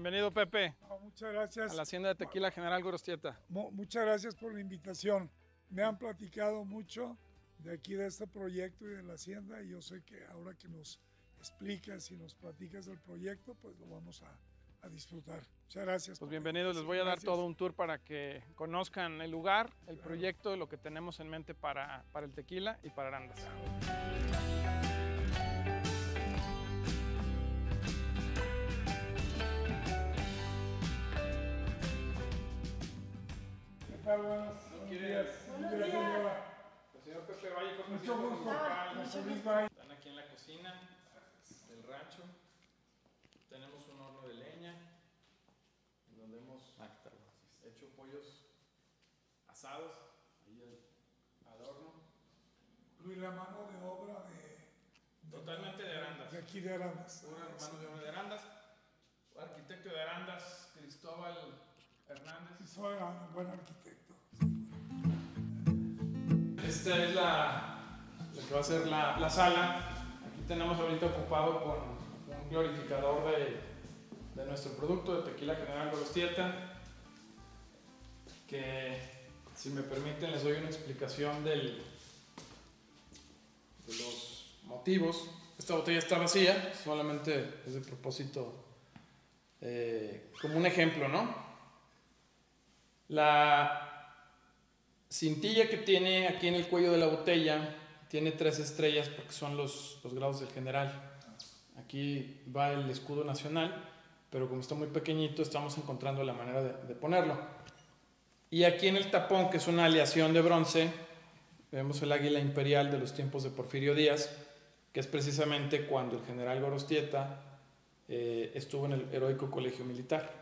Bienvenido, Pepe. No, muchas gracias. A la Hacienda de Tequila General Gorostieta. Muchas gracias por la invitación. Me han platicado mucho de aquí, de este proyecto y de la Hacienda, y yo sé que ahora que nos explicas y nos platicas del proyecto, pues lo vamos a disfrutar. Muchas gracias. Pues bienvenidos, les voy a dar todo un tour para que conozcan el lugar, el proyecto y lo que tenemos en mente para el tequila y para Arandas. Buenos días. El señor Pepe Valle, Mucho gusto. Están aquí en la cocina del rancho. Tenemos un horno de leña en donde hemos hecho pollos asados ahí al horno. Luis, la mano de obra Totalmente de Arandas. de aquí de Arandas. Una mano de obra de Arandas. Arquitecto de Arandas, Cristóbal Hernández. Soy un buen arquitecto. Esta es la que va a ser la sala. Aquí tenemos ahorita ocupado con un glorificador de nuestro producto de Tequila General Gorostieta, que, si me permiten, les doy una explicación de los motivos. Esta botella está vacía, solamente es de propósito, como un ejemplo, ¿no? La cintilla que tiene aquí en el cuello de la botella tiene 3 estrellas porque son los grados del general. Aquí va el escudo nacional, pero como está muy pequeñito estamos encontrando la manera de ponerlo. Y aquí en el tapón, que es una aleación de bronce, vemos el águila imperial de los tiempos de Porfirio Díaz, que es precisamente cuando el general Gorostieta estuvo en el heroico colegio militar.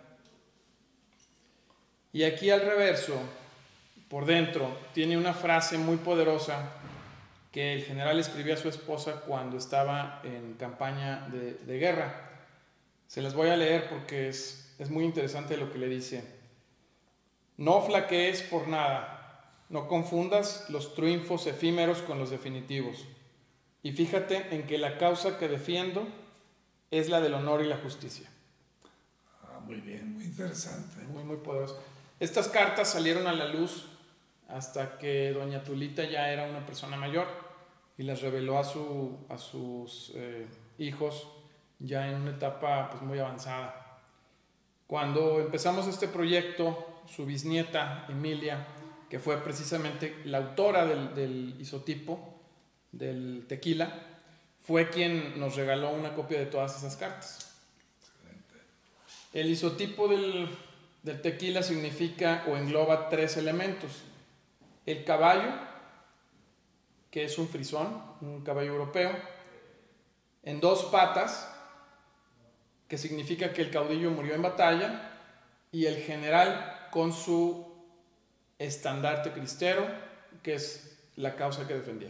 Y aquí al reverso, por dentro, tiene una frase muy poderosa que el general escribió a su esposa cuando estaba en campaña de guerra. Se las voy a leer porque es muy interesante lo que le dice. No flaquees por nada, no confundas los triunfos efímeros con los definitivos. Y fíjate en que la causa que defiendo es la del honor y la justicia. Muy bien, muy interesante. Muy poderoso. Estas cartas salieron a la luz hasta que doña Tulita ya era una persona mayor y las reveló a sus hijos ya en una etapa pues muy avanzada. Cuando empezamos este proyecto, su bisnieta Emilia, que fue precisamente la autora del isotipo del tequila, fue quien nos regaló una copia de todas esas cartas. Excelente. El isotipo del tequila significa o engloba 3 elementos. El caballo, que es un frisón, un caballo europeo, en 2 patas, que significa que el caudillo murió en batalla, y el general con su estandarte cristero, que es la causa que defendía.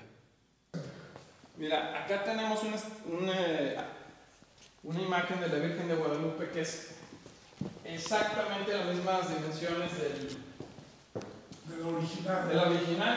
Mira, acá tenemos una imagen de la Virgen de Guadalupe que es exactamente las mismas dimensiones De la original. de la original.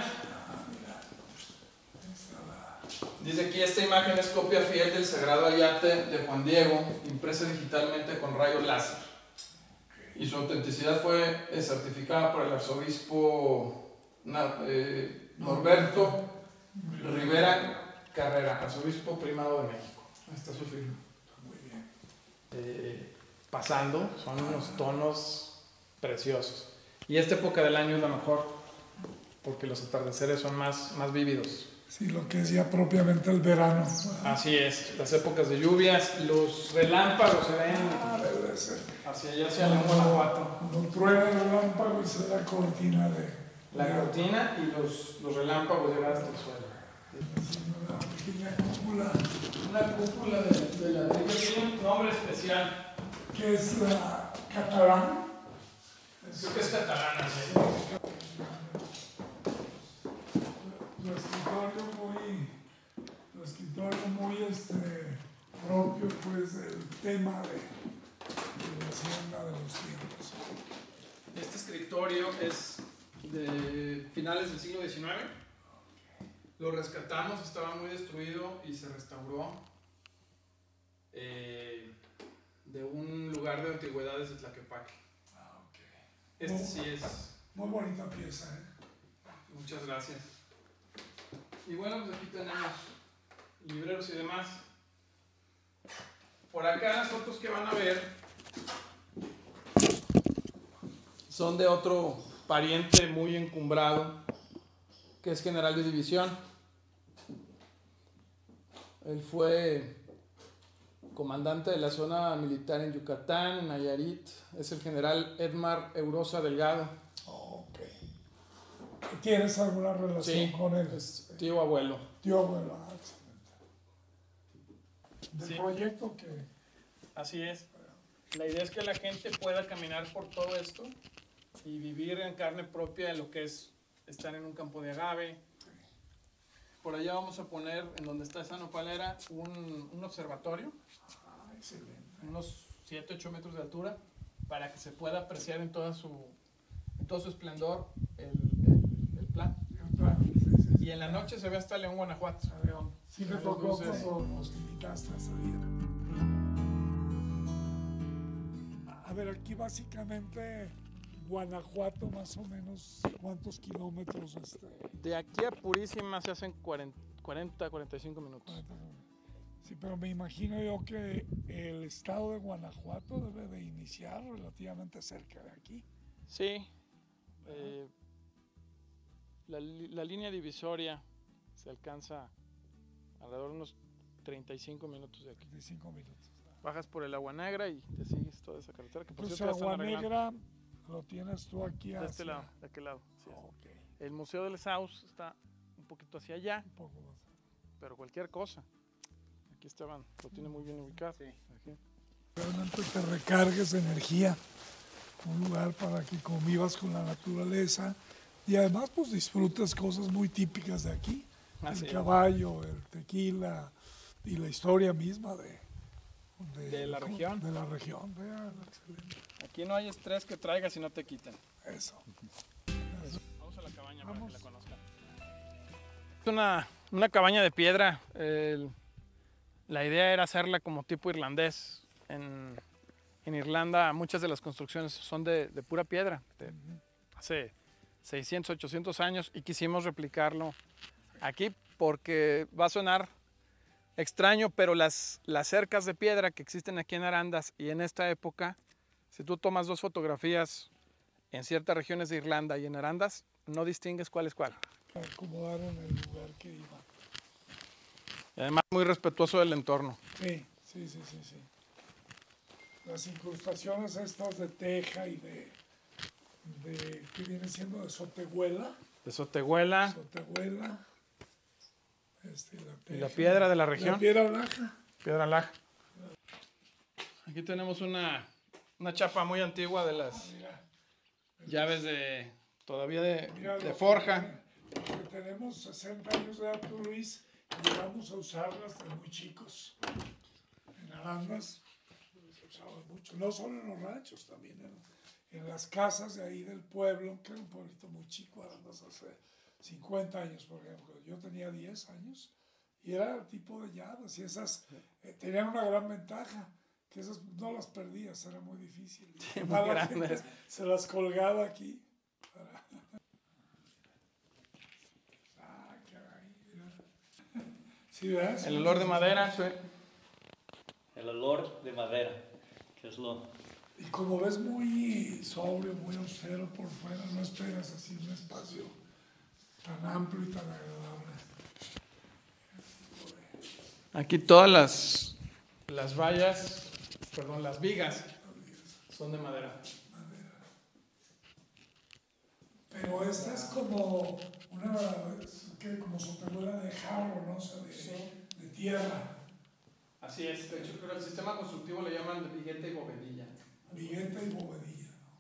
Dice aquí, esta imagen es copia fiel del Sagrado Ayate de Juan Diego, impresa digitalmente con rayos láser. Y su autenticidad fue certificada por el arzobispo Norberto Rivera Carrera, arzobispo primado de México. Ahí está su firma. Muy bien. Pasando, son unos tonos preciosos. Y esta época del año es la mejor, porque los atardeceres son más vívidos. Sí, lo que es ya propiamente el verano. Así es, las épocas de lluvias, los relámpagos se ven Debe ser. hacia allá, hacia la Guanajuato. Cuando truena el relámpago y se da cortina de... La cortina y los relámpagos llegan hasta el suelo. Una pequeña cúpula. Una cúpula de ladrillo tiene un nombre especial. Que es la catalán. Creo que es catalana, sí. Lo escritorio muy propio, pues, del tema de la Hacienda de los tiempos. Este escritorio es de finales del siglo XIX. Lo rescatamos, estaba muy destruido y se restauró de un lugar lugar de antigüedades de Tlaquepaque. Ah, ok. Este sí es... Muy bonita pieza, ¿eh? Muchas gracias. Y bueno, pues aquí tenemos libreros y demás. Por acá las fotos que van a ver son de otro pariente muy encumbrado, que es general de división. Él fue comandante de la zona militar en Yucatán, en Nayarit. Es el general Edmar Eurosa Delgado. Ok. ¿Tienes alguna relación con él? Es tío abuelo. Tío abuelo, excelente. ¿Del Sí. proyecto que? Así es. La idea es que la gente pueda caminar por todo esto y vivir en carne propia de lo que es estar en un campo de agave. Por allá vamos a poner, en donde está esa nopalera, un observatorio, Excelente. unos 7-8 metros de altura, para que se pueda apreciar en todo su esplendor el plan. Y en la noche se ve hasta León, Guanajuato. León. Sí me tocó cuando nos invitaste a salir. A ver, aquí básicamente Guanajuato, más o menos, ¿cuántos kilómetros? De aquí a Purísima se hacen 40-45 minutos. Sí, pero me imagino yo que el estado de Guanajuato debe de iniciar relativamente cerca de aquí. Sí. La línea divisoria se alcanza alrededor de unos 35 minutos de aquí. 35 minutos. Bajas por el Agua Negra y te sigues toda esa carretera. Que por Entonces, cierto, Agua Negra lo tienes tú aquí de hacia... este lado, de aquel lado. Sí, Okay. El Museo del Saus está un poquito hacia allá, Un poco más. pero cualquier cosa. Aquí estaban, lo tiene muy bien ubicado. Sí. Aquí. Realmente te recargues de energía, un lugar para que convivas con la naturaleza y además pues disfrutes cosas muy típicas de aquí, Así el es. caballo, el tequila y la historia misma De la región. De la región, vea, excelente. Aquí no hay estrés que traigas y no te quiten. Eso. Vamos a la cabaña Vamos. para que la conozcan. Es una cabaña de piedra. La idea era hacerla como tipo irlandés. En Irlanda muchas de las construcciones son de pura piedra, de hace 600, 800 años, y quisimos replicarlo aquí porque va a sonar extraño, pero las cercas de piedra que existen aquí en Arandas y en esta época, si tú tomas dos fotografías en ciertas regiones de Irlanda y en Arandas, no distingues cuál es cuál. Para acomodar en el lugar que iba. Y además muy respetuoso del entorno. Sí. Las incrustaciones estas de teja y de ¿qué viene siendo? De sotehuela. De Sotehuela Sotehuela. y la piedra de la región. La piedra blanca. Piedra laja. Aquí tenemos una chapa muy antigua de las Mira, llaves todavía de lo forja. que tenemos 60 años de edad, tú, Luis, y llegamos a usarlas de muy chicos. En Arandas se usaban mucho, no solo en los ranchos, también en las casas de ahí del pueblo, que era un pueblito muy chico, Arandas, hace 50 años, por ejemplo. Yo tenía 10 años y era el tipo de llaves y esas tenían una gran ventaja, que esas no las perdías, era muy difícil. Sí, muy grandes. Se las colgaba aquí. ¿Sí, ves? El olor de madera. Sí. El olor de madera, que es lo... Y como ves, muy sobrio, muy austero por fuera, no esperas así un espacio tan amplio y tan agradable. Aquí todas las vallas, perdón, las vigas son de madera. Pero esta es como como sotehuela de jarro, ¿no? O sea, de tierra. Así es, de hecho, pero el sistema constructivo le llaman vigueta y bovedilla. Vigueta y bovedilla, ¿no?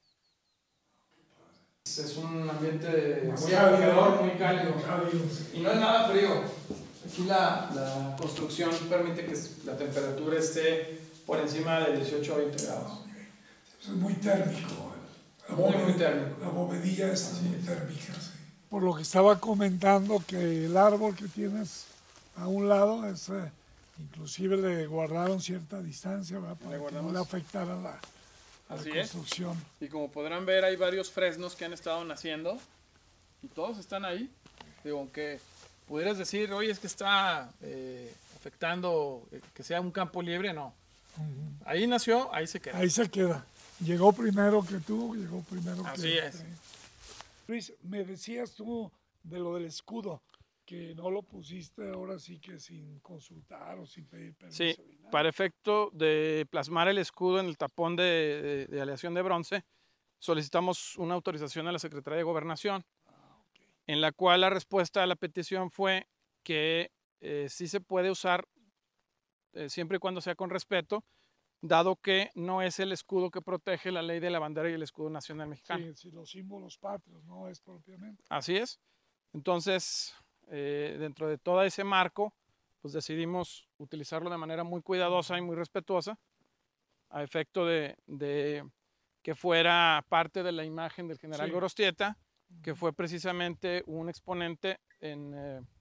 Es un ambiente Más muy cálido, acogedor, muy cálido. sí. Y no es nada frío. Aquí la construcción permite que la temperatura esté por encima de 18 a 20 grados. Es muy térmico. Muy térmico. La bovedilla es muy térmica, sí. Por lo que estaba comentando, que el árbol que tienes a un lado es Inclusive le guardaron cierta distancia, ¿verdad? Para que no guardamos. le afectara la Así es. construcción. Y como podrán ver, hay varios fresnos que han estado naciendo y todos están ahí. Digo, aunque pudieras decir, oye, es que está afectando que sea un campo libre, no. Ahí nació, ahí se queda. Ahí se queda. Llegó primero que tú, llegó primero que Así es. Luis, me decías tú de lo del escudo, que no lo pusiste ahora sí que sin consultar o sin pedir permiso. Sí, ni nada. para efecto de plasmar el escudo en el tapón de aleación de bronce, solicitamos una autorización a la Secretaría de Gobernación, en la cual la respuesta a la petición fue que sí se puede usar siempre y cuando sea con respeto, dado que no es el escudo que protege la ley de la bandera y el escudo nacional mexicano. Sí, sí, los símbolos patrios, no es propiamente. Así es. Entonces, dentro de todo ese marco, pues decidimos utilizarlo de manera muy cuidadosa y muy respetuosa, a efecto de que fuera parte de la imagen del general Sí. Gorostieta, que fue precisamente un exponente en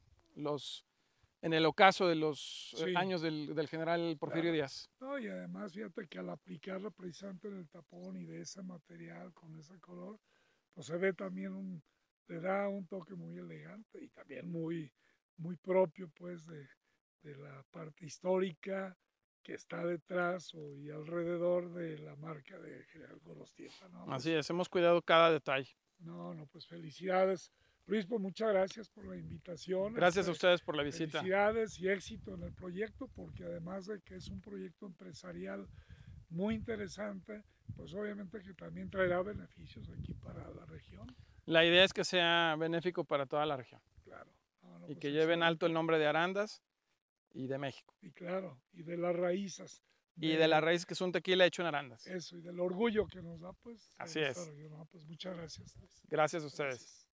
el ocaso de los Sí. años del general Porfirio Claro. Díaz. No, y además fíjate que al aplicarlo precisamente en el tapón y de ese material con ese color, pues se ve también le da un toque muy elegante y también muy propio pues de la parte histórica que está detrás y alrededor de la marca de General Gorostieta, ¿no? Así es, hemos cuidado cada detalle. No, pues felicidades. Luis, pues muchas gracias por la invitación. Gracias a ustedes por la visita. Felicidades y éxito en el proyecto, porque además de que es un proyecto empresarial muy interesante, pues obviamente que también traerá beneficios aquí para la región. La idea es que sea benéfico para toda la región. Claro. No, Y pues que lleven excelente. alto el nombre de Arandas y de México. Y claro, y de las raíces. Y de la raíz que es un tequila hecho en Arandas. Eso, y del orgullo que nos da, pues. Así es. No, pues muchas gracias. Luis. Gracias a ustedes. Gracias.